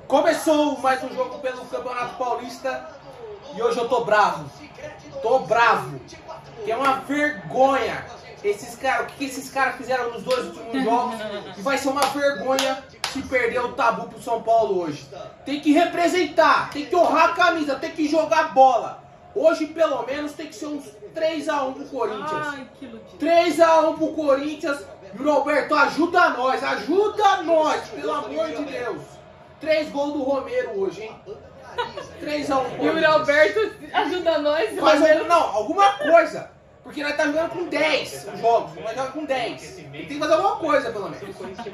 Começou mais um jogo pelo Campeonato Paulista e hoje eu tô bravo. Tô bravo. Que é uma vergonha. Esses caras, o que esses caras fizeram nos 2 últimos jogos? E vai ser uma vergonha se perder o Tabu pro São Paulo hoje. Tem que representar, tem que honrar a camisa, tem que jogar bola. Hoje, pelo menos, tem que ser uns 3-1 pro Corinthians. Ai, que iludido. 3-1 pro Corinthians. E o Roberto, ajuda nós, pelo amor de Deus. 3 gols do Romero hoje, hein? 3-1. E o Alberto ajuda nós. Não, alguma coisa. Porque nós estamos jogando com 10 os jogos. Nós jogamos com 10. Tem que fazer alguma coisa, pelo menos.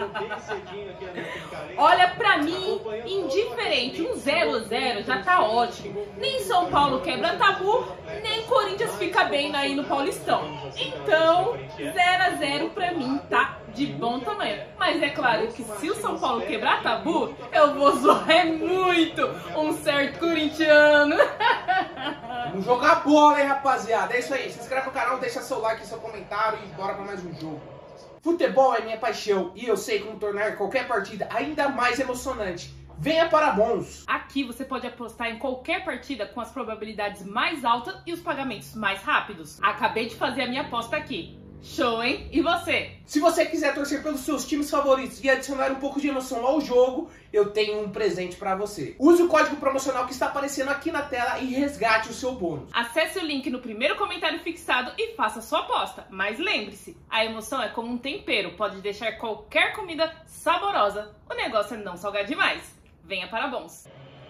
Olha, pra mim, indiferente. Um 0-0 já tá ótimo. Nem São Paulo quebra tabu, nem Corinthians fica bem aí no Paulistão. Então, 0-0 pra mim tá de bom tamanho. Mas é claro que se o São Paulo quebrar tabu, eu vou zoar muito um certo corintiano. Vamos jogar bola, hein, rapaziada. É isso aí. Se inscreve no canal, deixa seu like e seu comentário e bora pra mais um jogo. Futebol é minha paixão e eu sei como tornar qualquer partida ainda mais emocionante. Venha para Bons! Aqui você pode apostar em qualquer partida com as probabilidades mais altas e os pagamentos mais rápidos. Acabei de fazer a minha aposta aqui. Show, hein? E você? Se você quiser torcer pelos seus times favoritos e adicionar um pouco de emoção ao jogo, eu tenho um presente para você. Use o código promocional que está aparecendo aqui na tela e resgate o seu bônus. Acesse o link no primeiro comentário fixado e faça sua aposta. Mas lembre-se, a emoção é como um tempero, pode deixar qualquer comida saborosa. O negócio é não salgar demais. Venha para Bons.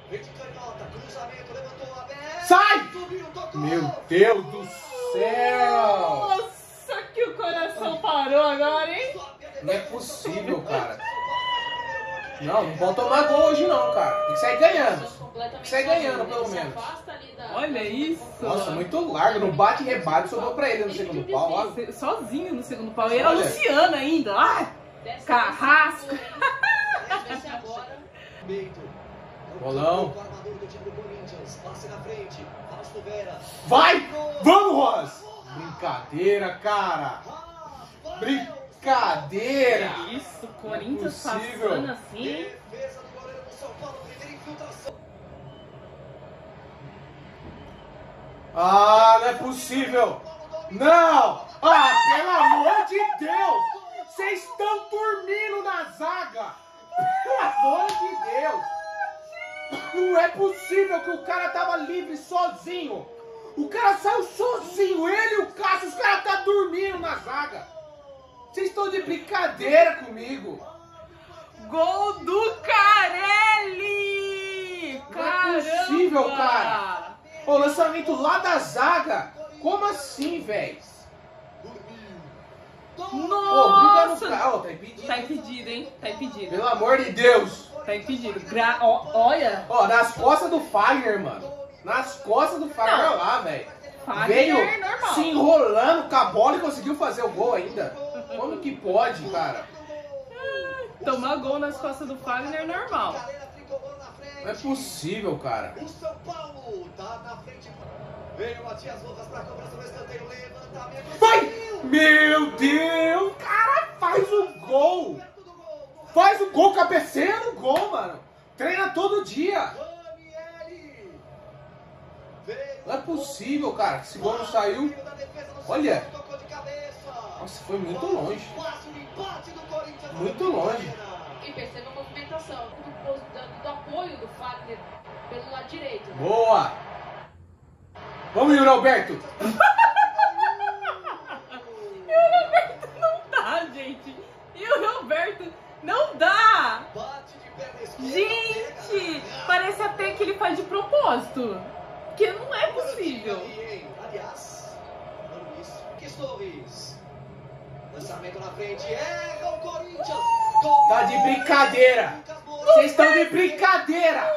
Sai! Meu Deus do céu! Nossa, que o coração parou agora, hein? Não é possível, cara. Não pode tomar gol hoje não, cara. Tem que sair ganhando. Tem que sair ganhando, pelo menos. Olha isso. Nossa, muito largo. No bate e rebate, sobrou pra ele no segundo pau. Ó. Sozinho no segundo pau. E era o Luciano ainda. Ah, Carrasco. Bolão. Vai! Vamos, Ross! Brincadeira, cara! Brincadeira! Que isso, Corinthians passando assim. Ah, não é possível! Não! Ah, pelo amor de Deus! Vocês estão dormindo na zaga! Pelo amor de Deus! Não é possível que o cara tava livre sozinho! O cara saiu sozinho, ele e o Cássio, os caras tá dormindo na zaga! Vocês estão de brincadeira comigo! Gol do Carelli! Não é possível, cara! O lançamento lá da zaga! Como assim, velho? Nossa! Tá impedido. Tá impedido, hein? Tá impedido. Pelo amor de Deus! Tá impedido. Olha! Ó, nas costas do Fagner, mano. Nas costas do Fagner, olha lá, velho. Veio normal. se enrolando com a bola e conseguiu fazer o gol ainda. Como que pode, cara? Tomar gol nas costas do Fagner é normal. Não é possível, cara. O São Paulo tá na frente. Veio o Matias Rojas pra cobrança do escanteio. Levantamento. Vai! Meu Deus! Cara, faz o gol! Faz o gol, cabeceia no gol, mano. Treina todo dia. Não é possível, cara, que esse gol não saiu. Olha. Nossa, foi muito longe. Muito longe. E perceba a movimentação do apoio do Fagner pelo lado direito. Boa! Vamos, Yuri Alberto! Yuri Alberto não dá, gente! Yuri Alberto não dá! Gente, parece até que ele faz de propósito. Que não é possível. Aliás, Torres. Lançamento na frente, erra o Corinthians. Tá de brincadeira! Vocês estão de brincadeira!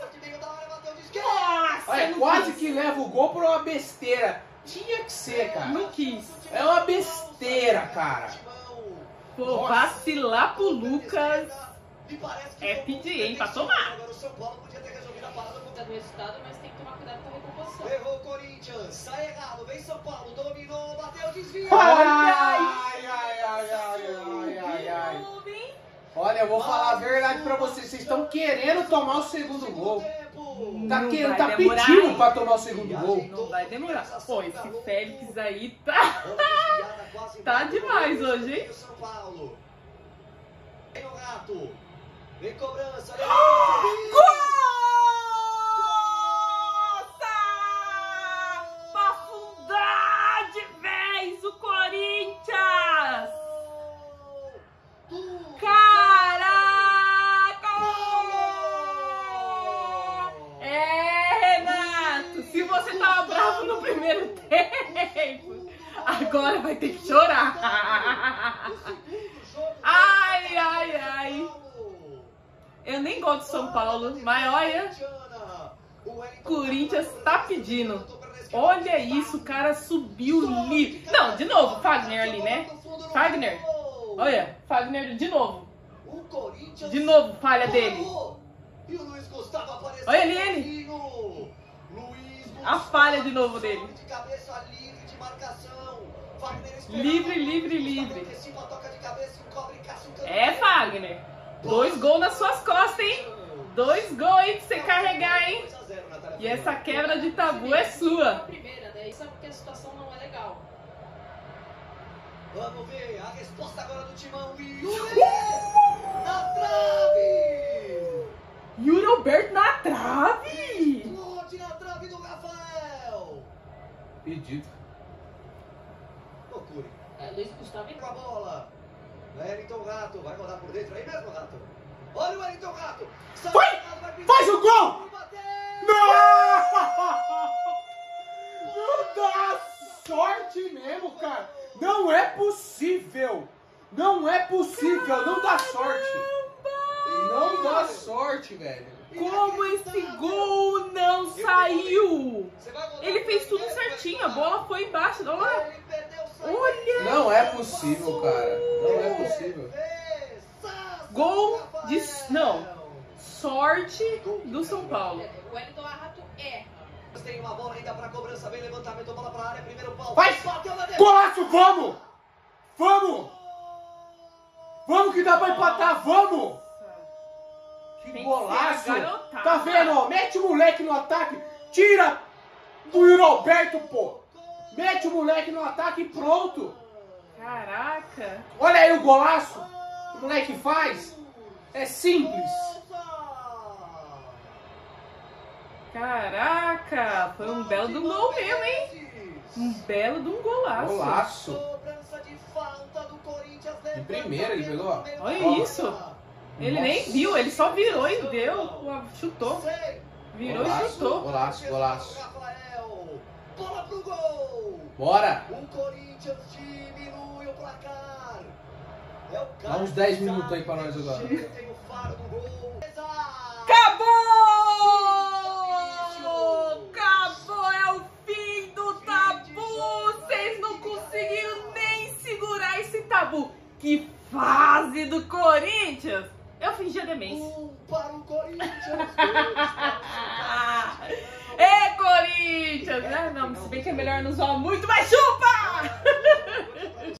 Nossa, Olha, quase que leva o gol por uma besteira. Tinha que ser, cara. não quis. É uma besteira, cara. Pô, vacilar pro Lucas é pedir, hein, pra tomar. Tá no resultado, mas tem que tomar cuidado com a recomposição. Errou o Corinthians, sai errado, vem São Paulo, dominou, bateu, desvio. Ai, ai, ai, ai, ai, ai, ai. Olha Olha, eu vou falar a verdade pra vocês. Vocês estão querendo tomar o segundo gol. Não vai Tá demorar, pedindo hein? pra tomar o segundo gol. Não vai demorar. Pô, esse Félix aí tá... tá demais hoje, hein? São Paulo. Vem o Rato. Vem cobrança. Nossa! Pra afundar de vez o Corinthians! Caraca! É, Renato! Se você tava bravo no primeiro tempo, agora vai ter que chorar! Ai, ai, ai! Eu nem gosto de São Paulo, mas olha, Corinthians tá pedindo. Olha isso, o cara subiu ali. Não, de novo, Fagner ali, né? Fagner. Olha, Fagner de novo. De novo, falha dele. Olha ali ele. A falha de novo dele. Livre, livre, livre. É, Fagner. 2 gols nas suas costas, hein? 2 gols aí pra você carregar, hein? E essa quebra de tabu é sua. Primeira, né? Isso é porque a situação não é legal. Vamos ver a resposta agora do Timão. Yuri na trave! Yuri Alberto na trave! Explode na trave do Rafael! Pedido. Loucura. Luiz Gustavo Com a bola. Wellington Rato. Vai rodar por dentro aí mesmo, Rato. Olha o Wellington Rato. Vai! Faz o gol! Não! Não dá sorte mesmo, cara. Não é possível. Não é possível. Não dá sorte. Não dá sorte, velho. Como esse gol não saiu? Ele fez tudo certinho, a bola foi embaixo. Olha lá. Olha! Não é possível, cara. Não é possível. Gol de... Não. Sorte do São Paulo. O Wellington Rato é. Tem uma bola ainda para cobrança, vem levantamento, bola para a área, primeiro pau. Vai! Golaço, vamos! Vamos! Vamos que dá pra empatar, vamos! Que Tem que golaço! ser a garotada. Tá vendo, ó? Mete o moleque no ataque, tira do Yuri Alberto, pô! Mete o moleque no ataque e pronto! Caraca. Olha aí o golaço! O moleque faz! É simples! Caraca, foi um belo de um gol mesmo, hein? Um belo de um golaço. Golaço! Cobrança de falta do Corinthians. De primeira ele pegou, ó. Olha isso. Ele nem viu, ele só virou e deu, chutou. Virou Golaço, e chutou. Golaço, golaço. Rafael. Bola pro gol. Bora! O Corinthians diminui o placar. É o Dá uns 10 minutos aí pra nós agora. Tem o faro do gol. Acabou! Acabou! É o fim do tabu! Vocês não conseguiram nem segurar esse tabu! Que fase do Corinthians! Eu fingi a demência. Para o Corinthians. É Corinthians! Ah, não, se bem que é melhor não zoar muito, mas chupa!